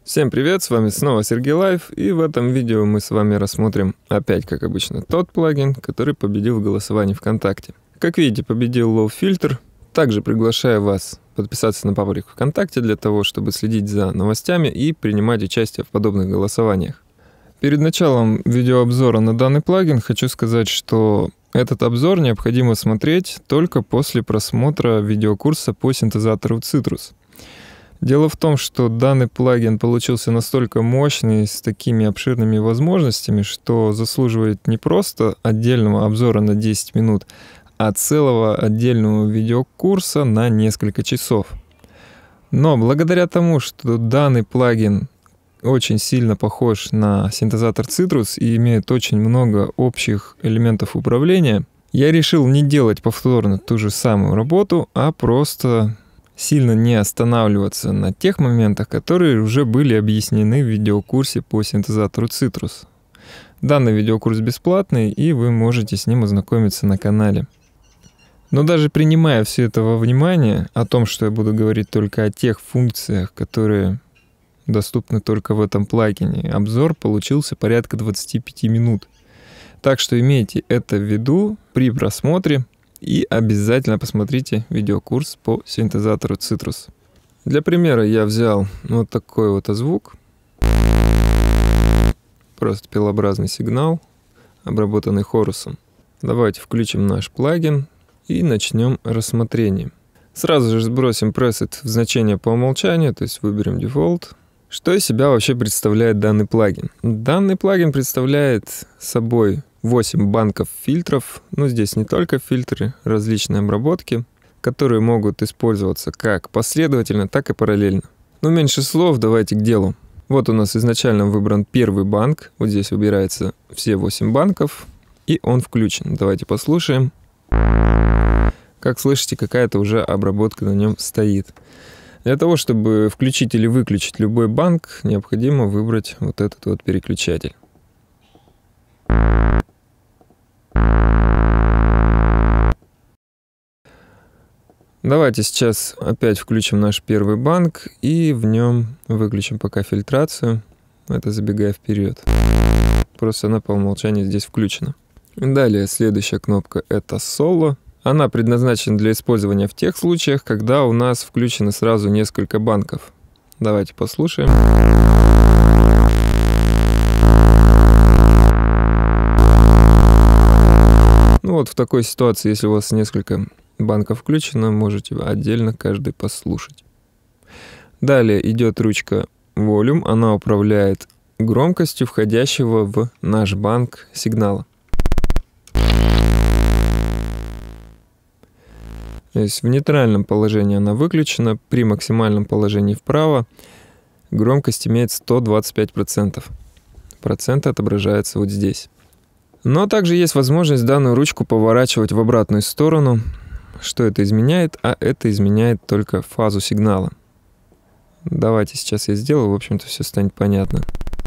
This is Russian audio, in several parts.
Всем привет, с вами снова Сергей Лайв, и в этом видео мы с вами рассмотрим опять, как обычно, тот плагин, который победил в голосовании ВКонтакте. Как видите, победил Low Filter. Также приглашаю вас подписаться на паблик ВКонтакте для того, чтобы следить за новостями и принимать участие в подобных голосованиях. Перед началом видеообзора на данный плагин хочу сказать, что этот обзор необходимо смотреть только после просмотра видеокурса по синтезатору Citrus. Дело в том, что данный плагин получился настолько мощный, с такими обширными возможностями, что заслуживает не просто отдельного обзора на 10 минут, а целого отдельного видеокурса на несколько часов. Но благодаря тому, что данный плагин очень сильно похож на синтезатор Citrus и имеет очень много общих элементов управления, я решил не делать повторно ту же самую работу, а просто сильно не останавливаться на тех моментах, которые уже были объяснены в видеокурсе по синтезатору Citrus. Данный видеокурс бесплатный, и вы можете с ним ознакомиться на канале. Но даже принимая все это во внимание, о том, что я буду говорить только о тех функциях, которые доступны только в этом плагине, обзор получился порядка 25 минут. Так что имейте это в виду при просмотре и обязательно посмотрите видеокурс по синтезатору Citrus. Для примера я взял вот такой вот звук. Просто пилообразный сигнал, обработанный хорусом. Давайте включим наш плагин и начнем рассмотрение. Сразу же сбросим preset в значение по умолчанию, то есть выберем Default. Что из себя вообще представляет данный плагин? Данный плагин представляет собой 8 банков фильтров, здесь не только фильтры, различные обработки, которые могут использоваться как последовательно, так и параллельно. Но меньше слов, давайте к делу. Вот у нас изначально выбран первый банк, вот здесь выбирается все 8 банков, и он включен. Давайте послушаем. Как слышите, какая-то уже обработка на нем стоит. Для того, чтобы включить или выключить любой банк, необходимо выбрать вот этот вот переключатель. Давайте сейчас опять включим наш первый банк и в нем выключим пока фильтрацию. Это забегая вперед. Просто она по умолчанию здесь включена. Далее следующая кнопка — это Solo. Она предназначена для использования в тех случаях, когда у нас включено сразу несколько банков. Давайте послушаем. Вот в такой ситуации, если у вас несколько банков включено, можете отдельно каждый послушать. Далее идет ручка Volume. Она управляет громкостью входящего в наш банк сигнала. То есть в нейтральном положении она выключена, при максимальном положении вправо громкость имеет 125%. Процент отображается вот здесь. Но также есть возможность данную ручку поворачивать в обратную сторону. Что это изменяет? А это изменяет только фазу сигнала. Давайте сейчас я сделаю, в общем-то все станет понятно.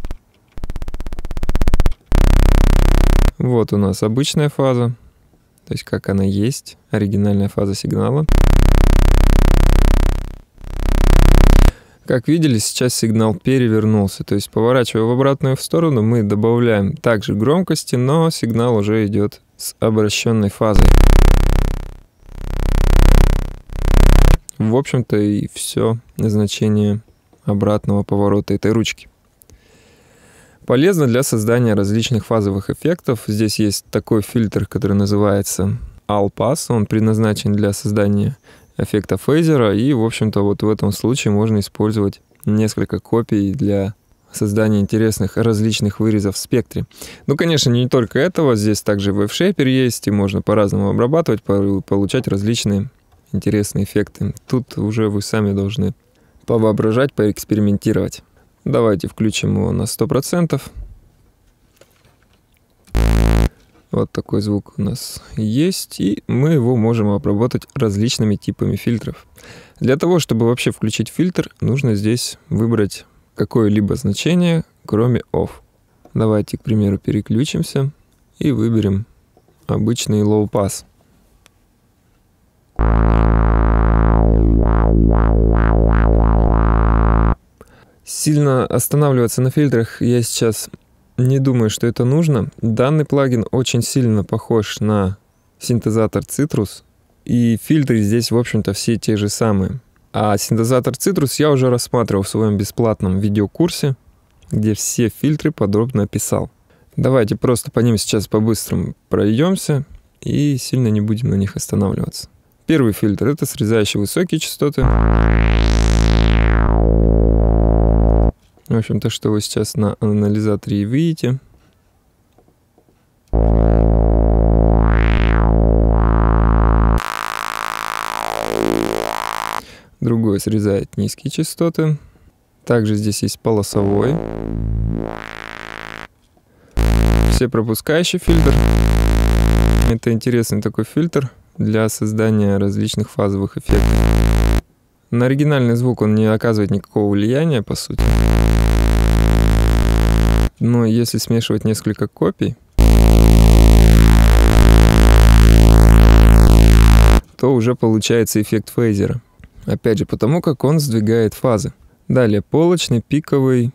Вот у нас обычная фаза. То есть как она есть, оригинальная фаза сигнала. Как видели, сейчас сигнал перевернулся. То есть поворачивая в обратную сторону, мы добавляем также громкости, но сигнал уже идет с обращенной фазой. В общем-то и все значение обратного поворота этой ручки. Полезно для создания различных фазовых эффектов. Здесь есть такой фильтр, который называется All Pass. Он предназначен для создания эффекта фейзера. И, в общем-то, вот в этом случае можно использовать несколько копий для создания интересных различных вырезов в спектре. Конечно, не только этого. Здесь также вейвшейпер есть, и можно по-разному обрабатывать, получать различные интересные эффекты. Тут уже вы сами должны повоображать, поэкспериментировать. Давайте включим его на 100%. Вот такой звук у нас есть, и мы его можем обработать различными типами фильтров. Для того, чтобы вообще включить фильтр, нужно здесь выбрать какое-либо значение, кроме Off. Давайте, к примеру, переключимся и выберем обычный Low Pass. Сильно останавливаться на фильтрах я сейчас не думаю, что это нужно. Данный плагин очень сильно похож на синтезатор Citrus, и фильтры здесь, в общем-то, все те же самые. А синтезатор Citrus я уже рассматривал в своем бесплатном видеокурсе, где все фильтры подробно описал. Давайте просто по ним сейчас по-быстрому пройдемся и сильно не будем на них останавливаться. Первый фильтр — это срезающий высокие частоты. В общем-то, что вы сейчас на анализаторе и видите. Другой срезает низкие частоты. Также здесь есть полосовой. Все пропускающий фильтр. Это интересный такой фильтр для создания различных фазовых эффектов. На оригинальный звук он не оказывает никакого влияния, по сути. Но если смешивать несколько копий, то уже получается эффект фейзера. Опять же, потому как он сдвигает фазы. Далее полочный, пиковый.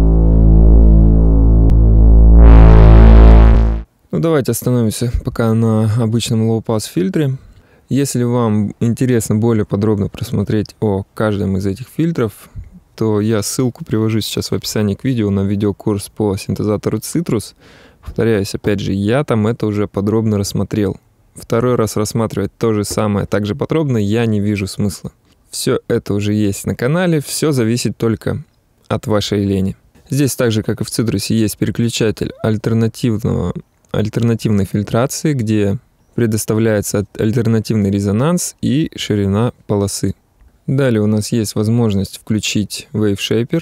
Ну, давайте остановимся пока на обычном low-pass фильтре. Если вам интересно более подробно просмотреть о каждом из этих фильтров, то я ссылку привожу сейчас в описании к видео на видеокурс по синтезатору Citrus. Повторяюсь, опять же, я там это уже подробно рассмотрел. Второй раз рассматривать то же самое так же подробно я не вижу смысла. Все это уже есть на канале, все зависит только от вашей лени. Здесь так же, как и в Citrus, есть переключатель альтернативной фильтрации, где предоставляется альтернативный резонанс и ширина полосы. Далее у нас есть возможность включить Wave Shaper.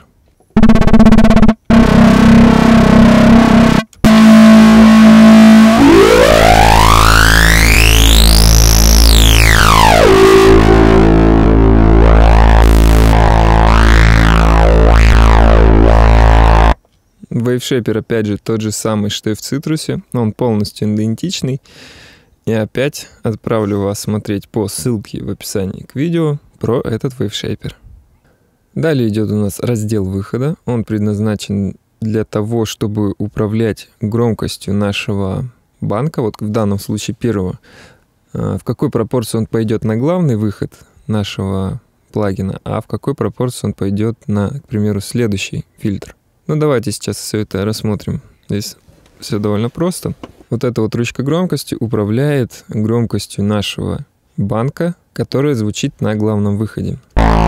Wave Shaper опять же тот же самый, что и в Citrus, он полностью идентичный. И опять отправлю вас смотреть по ссылке в описании к видео про этот Wave Shaper. Далее идет у нас раздел выхода. Он предназначен для того, чтобы управлять громкостью нашего банка. Вот в данном случае первого. В какой пропорции он пойдет на главный выход нашего плагина, а в какой пропорции он пойдет на, к примеру, следующий фильтр. Ну давайте сейчас все это рассмотрим. Здесь все довольно просто. Вот эта вот ручка громкости управляет громкостью нашего банка, которая звучит на главном выходе.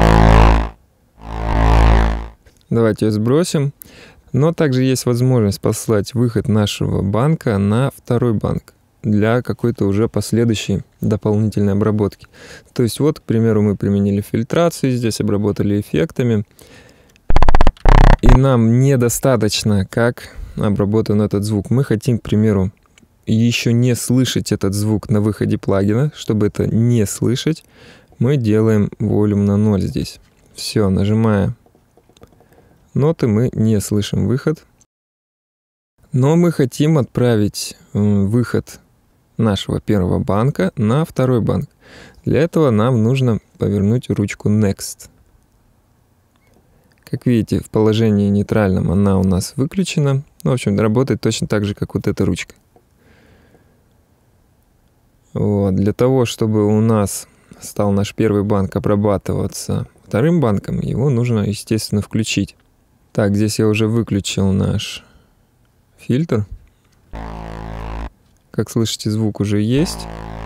Давайте ее сбросим. Но также есть возможность послать выход нашего банка на второй банк для какой-то уже последующей дополнительной обработки. То есть вот, к примеру, мы применили фильтрацию, здесь обработали эффектами. И нам недостаточно, как обработан этот звук. Мы хотим, к примеру, еще не слышать этот звук на выходе плагина. Чтобы это не слышать, мы делаем волюм на 0 здесь. Все, нажимая ноты, мы не слышим выход. Но мы хотим отправить выход нашего первого банка на второй банк. Для этого нам нужно повернуть ручку Next. Как видите, в положении нейтральном она у нас выключена. В общем, работает точно так же, как вот эта ручка. Вот. Для того, чтобы у нас стал наш первый банк обрабатываться вторым банком, его нужно, естественно, включить. Так, здесь я уже выключил наш фильтр. Как слышите, звук уже есть.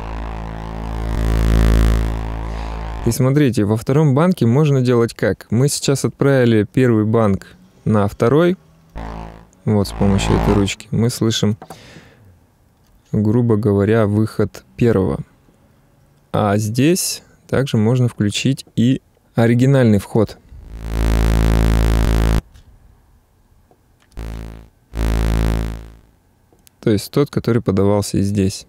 И смотрите, во втором банке можно делать как? Мы сейчас отправили первый банк на второй. Вот с помощью этой ручки мы слышим, грубо говоря, выход первого. А здесь также можно включить и оригинальный вход. То есть тот, который подавался и здесь.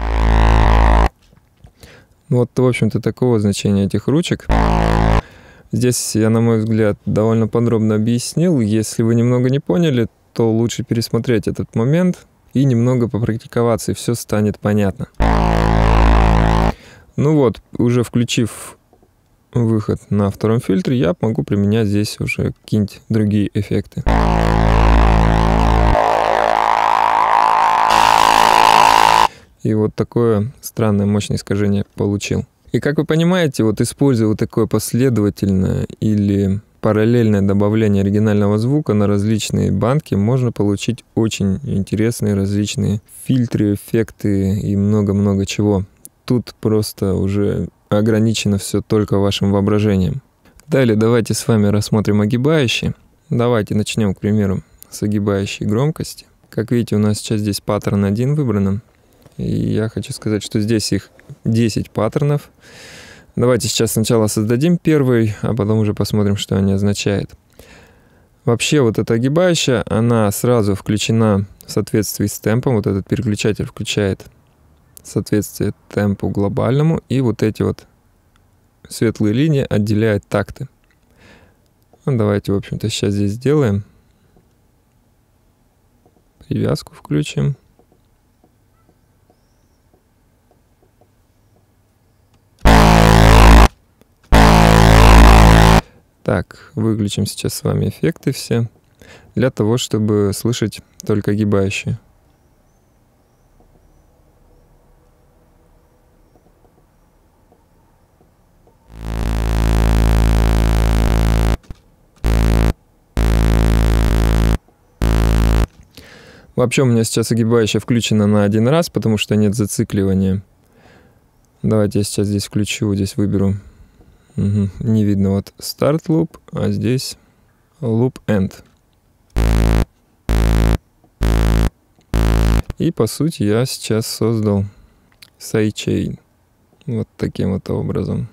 Вот, в общем-то, такого значения этих ручек. Здесь я, на мой взгляд, довольно подробно объяснил. Если вы немного не поняли, то лучше пересмотреть этот момент и немного попрактиковаться, и все станет понятно. Ну вот, уже включив выход на втором фильтре, я могу применять здесь уже какие-нибудь другие эффекты. И вот такое странное мощное искажение получил. И как вы понимаете, вот используя вот такое последовательное или параллельное добавление оригинального звука на различные банки, можно получить очень интересные различные фильтры, эффекты и много-много чего. Тут просто уже ограничено все только вашим воображением. Далее давайте с вами рассмотрим огибающие. Давайте начнем, к примеру, с огибающей громкости. Как видите, у нас сейчас здесь паттерн 1 выбран. И я хочу сказать, что здесь их 10 паттернов. Давайте сейчас сначала создадим первый, а потом уже посмотрим, что они означают. Вообще вот эта огибающая, она сразу включена в соответствии с темпом. Вот этот переключатель включает соответствие темпу глобальному. И вот эти вот светлые линии отделяют такты. Ну, давайте, в общем-то, сейчас здесь сделаем. Привязку включим. Так, выключим сейчас с вами эффекты все, для того, чтобы слышать только огибающие. Вообще у меня сейчас огибающая включена на один раз, потому что нет зацикливания. Давайте я сейчас здесь включу, здесь выберу. Не видно вот Start Loop, а здесь Loop End. И по сути я сейчас создал Sidechain. Вот таким вот образом.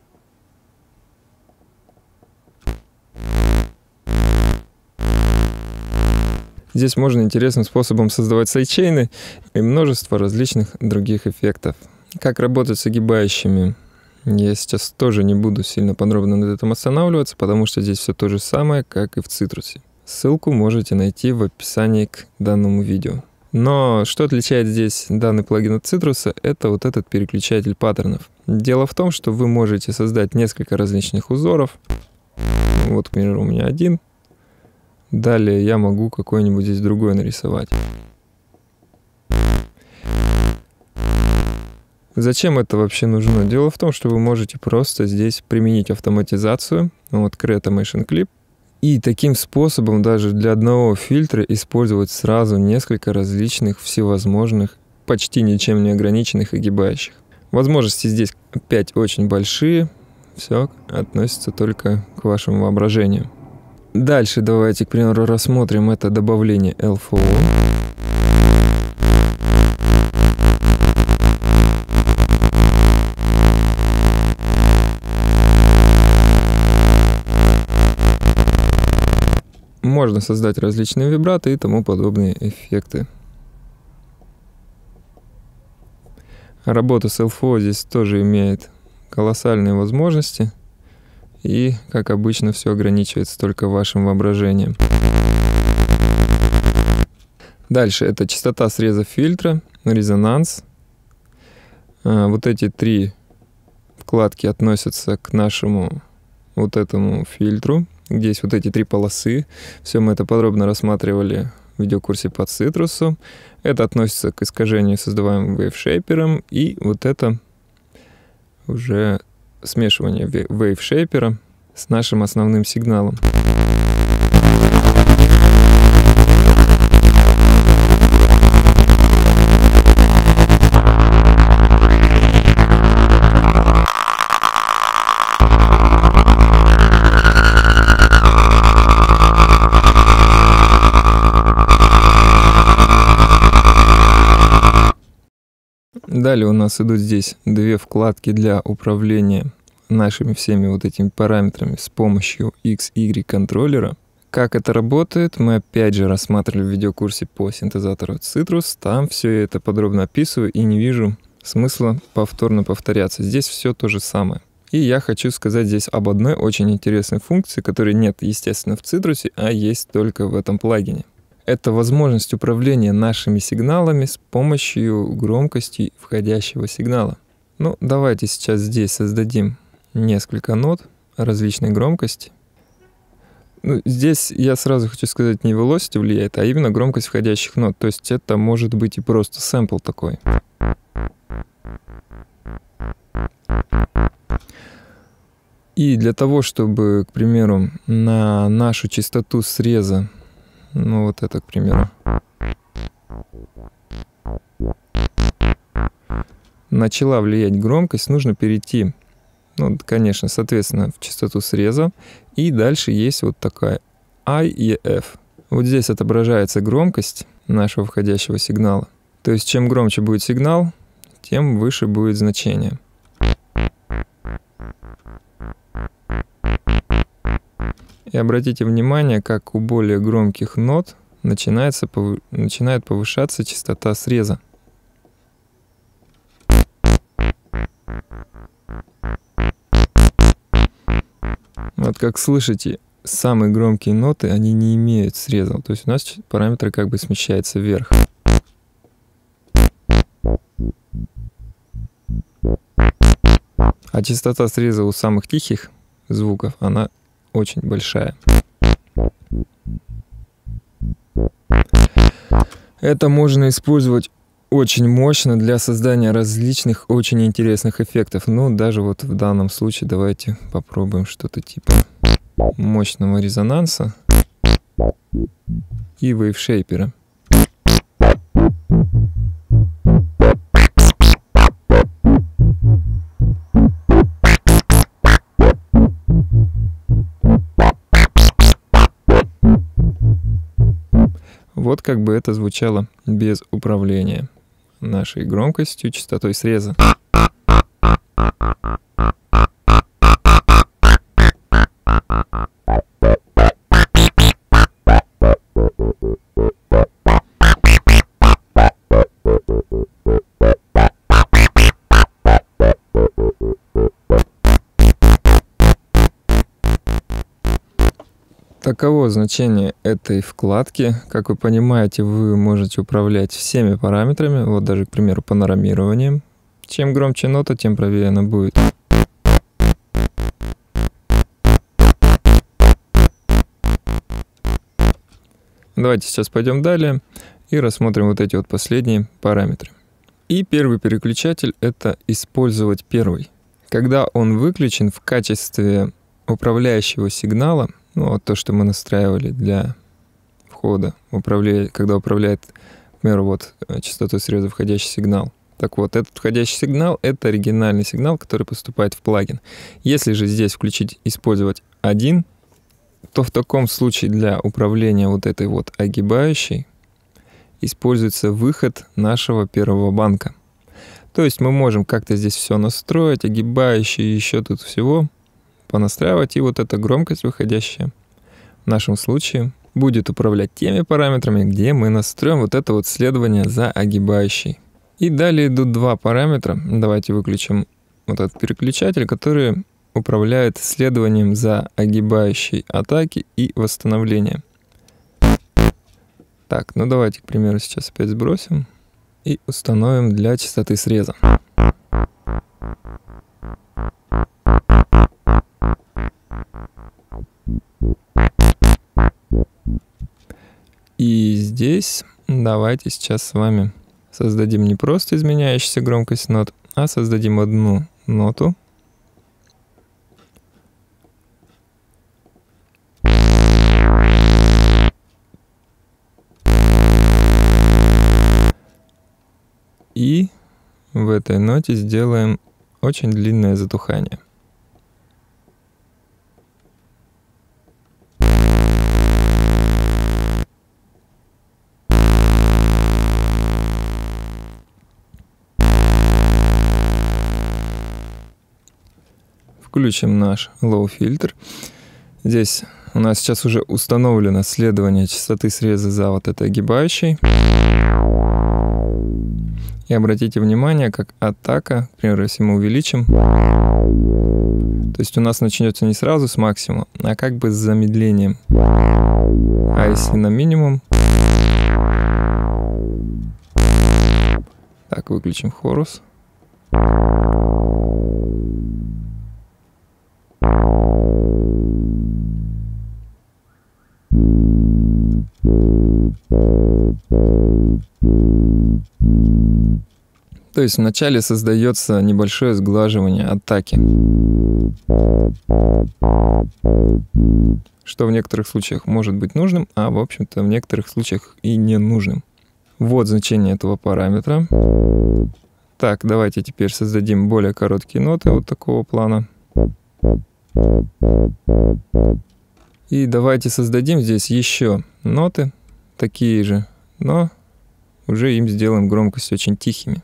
Здесь можно интересным способом создавать сайдчейны и множество различных других эффектов. Как работать с огибающими? Я сейчас тоже не буду сильно подробно над этим останавливаться, потому что здесь все то же самое, как и в Цитрусе. Ссылку можете найти в описании к данному видео. Но что отличает здесь данный плагин от Цитруса, это вот этот переключатель паттернов. Дело в том, что вы можете создать несколько различных узоров. Вот, к примеру, у меня один. Далее я могу какой-нибудь здесь другой нарисовать. Зачем это вообще нужно? Дело в том, что вы можете просто здесь применить автоматизацию, вот Create Animation Clip, и таким способом даже для одного фильтра использовать сразу несколько различных всевозможных, почти ничем не ограниченных огибающих. Возможности здесь опять очень большие, все относится только к вашему воображению. Дальше давайте, к примеру, рассмотрим это добавление LFO. Можно создать различные вибраты и тому подобные эффекты. Работа с LFO здесь тоже имеет колоссальные возможности. И, как обычно, все ограничивается только вашим воображением. Дальше это частота среза фильтра, резонанс. Вот эти три вкладки относятся к нашему вот этому фильтру, где есть вот эти три полосы. Все мы это подробно рассматривали в видеокурсе по Цитрусу. Это относится к искажению, создаваемым вейвшейпером, и вот это уже смешивание вейвшейпера с нашим основным сигналом. Далее у нас идут здесь две вкладки для управления нашими всеми вот этими параметрами с помощью XY контроллера. Как это работает, мы опять же рассматривали в видеокурсе по синтезатору Citrus. Там все это подробно описываю и не вижу смысла повторно повторяться. Здесь все то же самое. И я хочу сказать здесь об одной очень интересной функции, которой нет, естественно, в Citrus, а есть только в этом плагине. Это возможность управления нашими сигналами с помощью громкости входящего сигнала. Ну, давайте сейчас здесь создадим несколько нот различной громкости. Ну, здесь я сразу хочу сказать, не velocity влияет, а именно громкость входящих нот. То есть это может быть и просто сэмпл такой. И для того, чтобы, к примеру, на нашу частоту среза, ну вот это, к примеру, начала влиять громкость, нужно перейти, ну, конечно, соответственно, в частоту среза. И дальше есть вот такая I и F. Вот здесь отображается громкость нашего входящего сигнала. То есть чем громче будет сигнал, тем выше будет значение. И обратите внимание, как у более громких нот начинает повышаться частота среза. Вот как слышите, самые громкие ноты, они не имеют среза. То есть у нас параметры как бы смещаются вверх. А частота среза у самых тихих звуков, она очень большая. Это можно использовать очень мощно для создания различных очень интересных эффектов. Ну, даже вот в данном случае давайте попробуем что-то типа мощного резонанса и вейвшейпера. Вот как бы это звучало без управления нашей громкостью, частотой среза. Таково значение этой вкладки. Как вы понимаете, вы можете управлять всеми параметрами, вот даже, к примеру, панорамированием. Чем громче нота, тем правее она будет. Давайте сейчас пойдем далее и рассмотрим вот эти вот последние параметры. И первый переключатель — это использовать первый. Когда он выключен в качестве управляющего сигнала, ну, вот то, что мы настраивали для входа, когда управляет, к примеру, вот частотой среза входящий сигнал. Так вот, этот входящий сигнал — это оригинальный сигнал, который поступает в плагин. Если же здесь использовать один, то в таком случае для управления вот этой вот огибающей используется выход нашего первого банка. То есть мы можем как-то здесь все настроить, огибающие, еще тут всего понастраивать, и вот эта громкость выходящая в нашем случае будет управлять теми параметрами, где мы настроим вот это вот следование за огибающей. И далее идут два параметра. Давайте выключим вот этот переключатель, который управляет следованием за огибающей атаки и восстановлением. Так, ну давайте, к примеру, сейчас опять сбросим и установим для частоты среза. И здесь давайте сейчас с вами создадим не просто изменяющуюся громкость нот, а создадим одну ноту. И в этой ноте сделаем очень длинное затухание. Включим наш low фильтр. Здесь у нас сейчас уже установлено следование частоты среза за вот этой огибающей. И обратите внимание, как атака, к примеру, если мы увеличим, то есть у нас начнется не сразу с максимума, а как бы с замедлением. А если на минимум, так, выключим хорус. То есть вначале создается небольшое сглаживание атаки, что в некоторых случаях может быть нужным, а в общем-то в некоторых случаях и не нужным. Вот значение этого параметра. Так, давайте теперь создадим более короткие ноты вот такого плана. И давайте создадим здесь еще ноты, такие же, но уже им сделаем громкость очень тихими.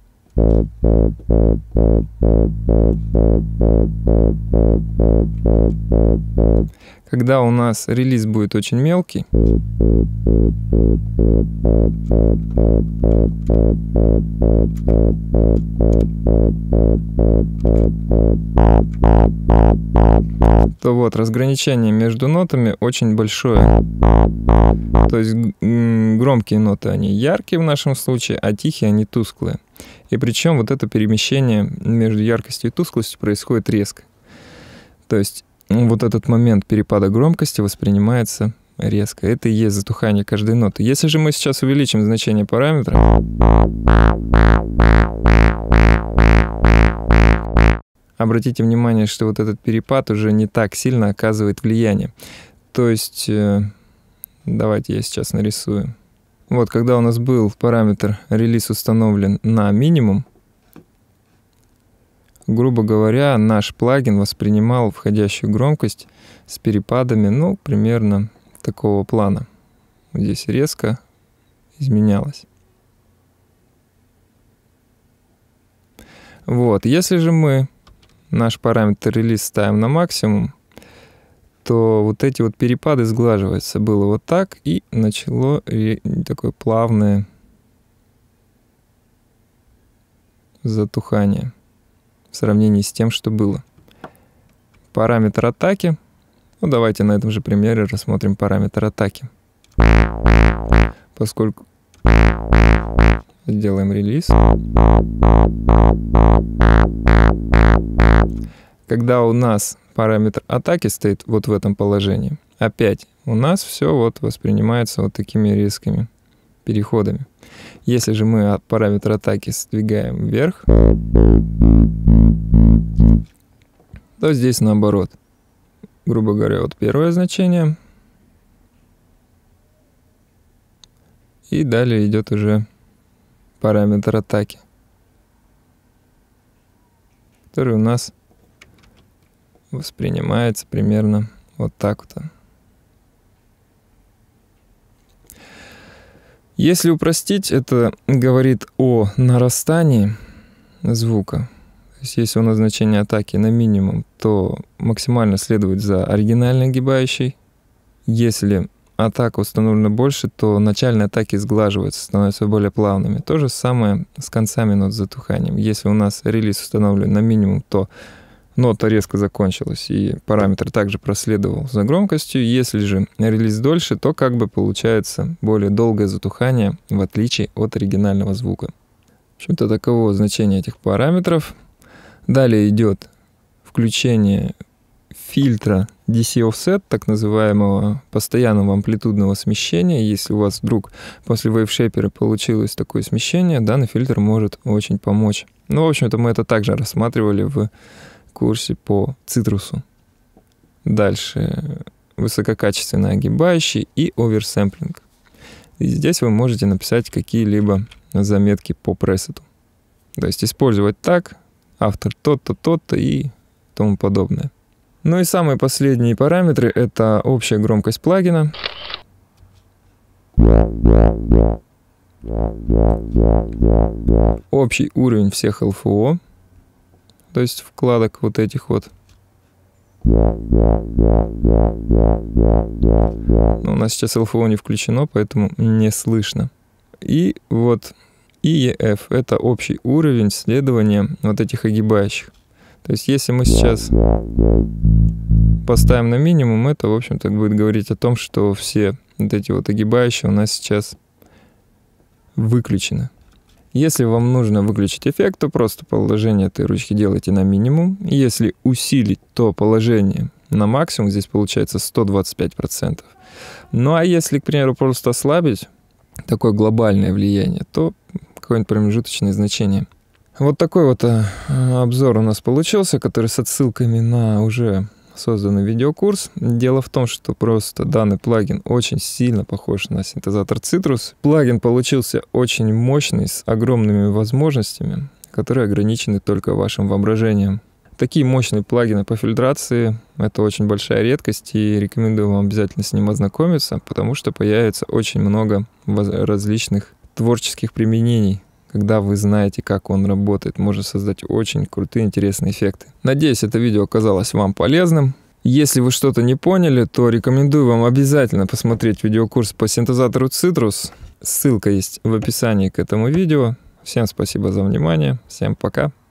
Когда у нас релиз будет очень мелкий, то вот разграничение между нотами очень большое. То есть громкие ноты, они яркие в нашем случае, а тихие, они тусклые. И причем вот это перемещение между яркостью и тусклостью происходит резко. То есть вот этот момент перепада громкости воспринимается резко. Это и есть затухание каждой ноты. Если же мы сейчас увеличим значение параметра, обратите внимание, что вот этот перепад уже не так сильно оказывает влияние. То есть, давайте я сейчас нарисую. Вот, когда у нас был параметр релиз установлен на минимум, грубо говоря, наш плагин воспринимал входящую громкость с перепадами, ну, примерно такого плана. Здесь резко изменялось. Вот, если же мы наш параметр релиз ставим на максимум, то вот эти вот перепады сглаживаются. Было вот так, и начало такое плавное затухание в сравнении с тем, что было. Параметр атаки. Ну, давайте на этом же примере рассмотрим параметр атаки. Поскольку сделаем релиз. Когда у нас параметр атаки стоит вот в этом положении, опять у нас все вот воспринимается вот такими резкими переходами. Если же мы параметр атаки сдвигаем вверх, то здесь наоборот. Грубо говоря, вот первое значение. И далее идет уже параметр атаки, который у нас воспринимается примерно вот так вот. Если упростить, это говорит о нарастании звука. То есть если у нас значение атаки на минимум, то максимально следует за оригинальной огибающей. Если атака установлена больше, то начальные атаки сглаживаются, становятся более плавными. То же самое с концами нот с затуханием. Если у нас релиз установлен на минимум, то нота резко закончилась, и параметр также проследовал за громкостью. Если же релиз дольше, то как бы получается более долгое затухание, в отличие от оригинального звука. В общем-то, таково значение этих параметров. Далее идет включение фильтра DC Offset, так называемого постоянного амплитудного смещения. Если у вас вдруг после вейвшейпера получилось такое смещение, данный фильтр может очень помочь. Ну, в общем-то, мы это также рассматривали в курсе по цитрусу. Дальше высококачественный огибающий и оверсэмплинг. И здесь вы можете написать какие-либо заметки по пресету. То есть использовать так, автор тот-то, тот-то и тому подобное. Ну и самые последние параметры — это общая громкость плагина. Общий уровень всех LFO, то есть вкладок вот этих вот. Но у нас сейчас LFO не включено, поэтому не слышно. И вот EEF — это общий уровень следования вот этих огибающих. То есть если мы сейчас поставим на минимум, это, в общем-то, будет говорить о том, что все вот эти вот огибающие у нас сейчас выключены. Если вам нужно выключить эффект, то просто положение этой ручки делайте на минимум. Если усилить, то положение на максимум, здесь получается 125%. Ну а если, к примеру, просто ослабить, такое глобальное влияние, то какое-нибудь промежуточное значение. Вот такой вот обзор у нас получился, который с отсылками на уже созданный видеокурс. Дело в том, что просто данный плагин очень сильно похож на синтезатор Citrus. Плагин получился очень мощный, с огромными возможностями, которые ограничены только вашим воображением. Такие мощные плагины по фильтрации — это очень большая редкость, и рекомендую вам обязательно с ним ознакомиться, потому что появится очень много различных творческих применений. Когда вы знаете, как он работает, можно создать очень крутые, интересные эффекты. Надеюсь, это видео оказалось вам полезным. Если вы что-то не поняли, то рекомендую вам обязательно посмотреть видеокурс по синтезатору Citrus. Ссылка есть в описании к этому видео. Всем спасибо за внимание. Всем пока.